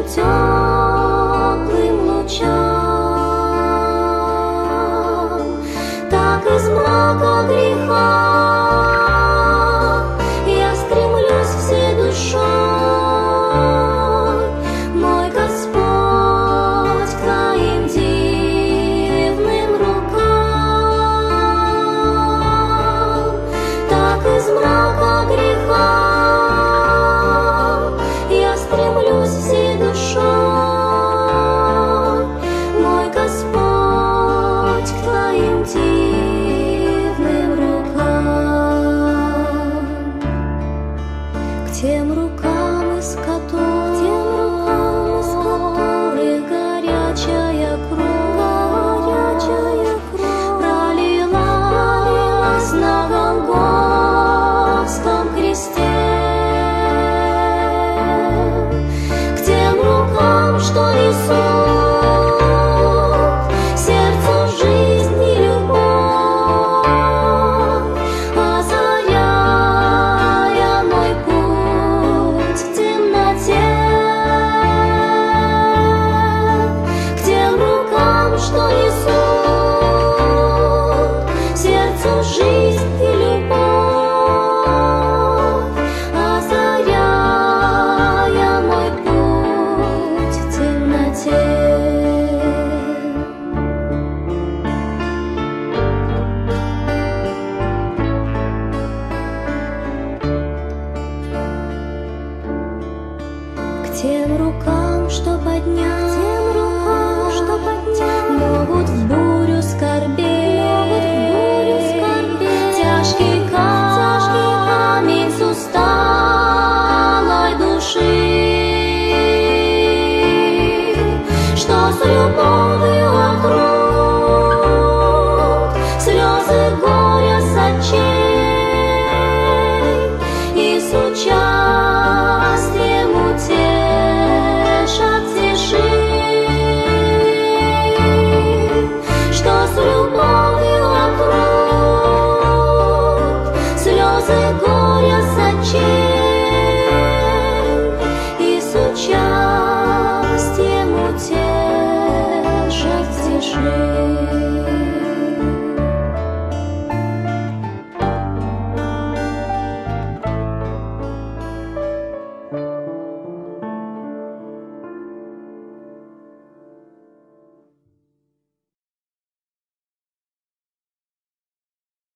теплым лучам, так из мрака греха я стремлюсь всей душой, мой Господь, к Твоим дивным рукам. Так из мрака греха я стремлюсь всей душой, мой Господь, к Твоим дивным рукам, к тем рукам, из которых горячая кровь пролилась на Голгофском кресте, к тем рукам, что несут сердцу жизнь и любовь, озаряя мой путь в темноте, к тем рукам, что несут сердцу жизнь и любовь, озаряя мой путь в темноте. К тем рукам, что поднять, могут в бурю скорбеть, тяжкий камень с усталой души, что с любовью вокруг слезы горя с очей и с участием утешат тиши, что с любовью вокруг слезы горя с очей и с участием утешат тиши.